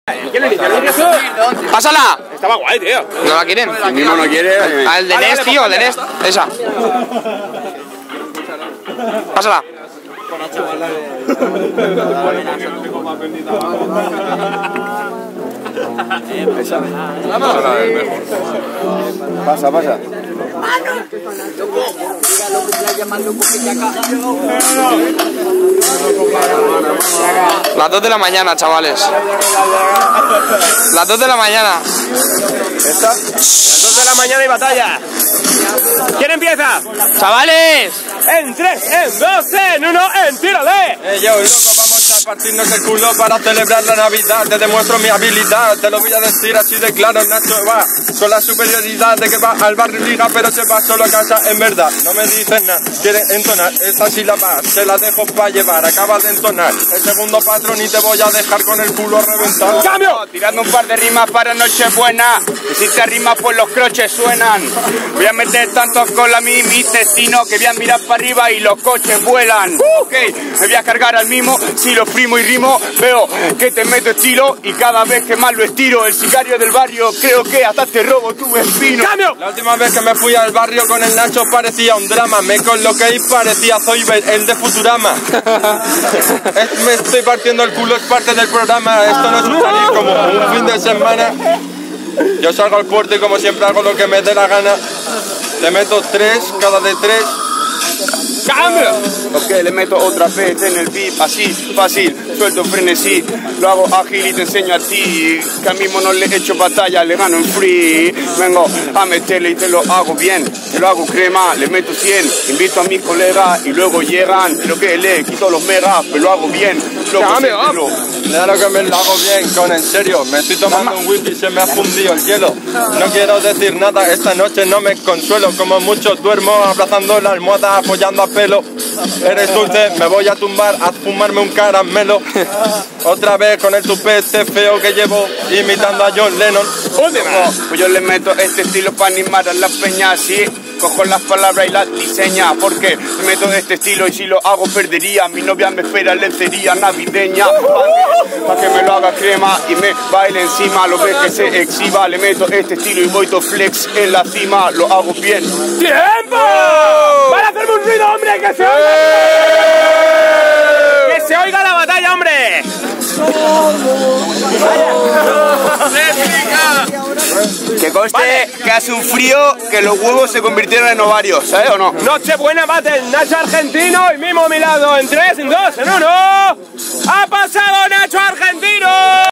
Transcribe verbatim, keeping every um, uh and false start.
¡Pásala! Estaba guay, tío. ¿No la quieren? El mismo no quiere. Al de Nest, tío, al de Nest. Esa. Pásala. Pasa, pasa. Las dos de la mañana, chavales. Las dos de la mañana. ¿Esta? Las dos de la mañana y batalla. ¿Quién empieza? ¡Chavales! En tres, en dos, en uno, en tírale. Eh, yo, loco, vamos a partirnos el culo para celebrar la Navidad. Te demuestro mi habilidad, te lo voy a decir así de claro. Nacho va con la superioridad de que va al barrio liga, pero se va solo a casa en verdad. No me dicen nada, quiere entonar esta sílaba, se la dejo para llevar, acabas de entonar el segundo patrón y te voy a dejar con el culo reventado. ¡Cambio! Tirando un par de rimas para Nochebuena, que si te rimas pues los croches suenan. Voy a meter tanto con la mi, mi intestino, que voy a mirar para arriba y los coches vuelan. Ok, me voy a cargar al mismo, si lo primo y rimo, veo que te meto estilo y cada vez que más lo estiro, el sicario del barrio, creo que hasta te robo tu espino. ¡Cambio! La última vez que me fui al barrio con el Nacho parecía un drama, me coloqué y parecía Zoidberg, el de Futurama. Es, me estoy partiendo el culo, es parte del programa, esto no es un salir como un fin de semana. Yo salgo al puerto y como siempre hago lo que me dé la gana. Le meto tres, cada de tres. ¡Cambio! Ok, le meto otra vez en el beat, así, fácil, suelto frenesí, lo hago ágil y te enseño a ti, que al mismo no le echo batalla, le gano en free, vengo a meterle y te lo hago bien, te lo hago crema, le meto cien, invito a mis colegas y luego llegan, pero que le quito los megas, pero lo hago bien, ¡Cambio! Claro que me lo hago bien, con en serio, me estoy tomando un whisky y se me ha fundido el hielo. No quiero decir nada, esta noche no me consuelo, como mucho duermo abrazando la almohada, apoyando a pelo. Eres dulce, me voy a tumbar a fumarme un caramelo. Otra vez con el tupete feo que llevo, imitando a John Lennon. Última. Pues yo le meto este estilo para animar a la peña, así. Cojo las palabras y las diseña, porque me meto este estilo y si lo hago perdería. Mi novia me espera lencería navideña, para que me lo haga crema y me baile encima. Lo ves que se exhiba, le meto este estilo y voy to flex en la cima. Lo hago bien. ¡Tiempo! ¡Para hacerme un ruido, hombre! ¡Que se oiga! ¡Que se oiga la batalla, hombre! Que conste Vale. que hace un frío que los huevos se convirtieron en ovarios, ¿sabes o no? Nochebuena battle, Nacho Argentino y Mimo a mi lado. En tres, en dos, en uno. ¡Ha pasado Nacho Argentino!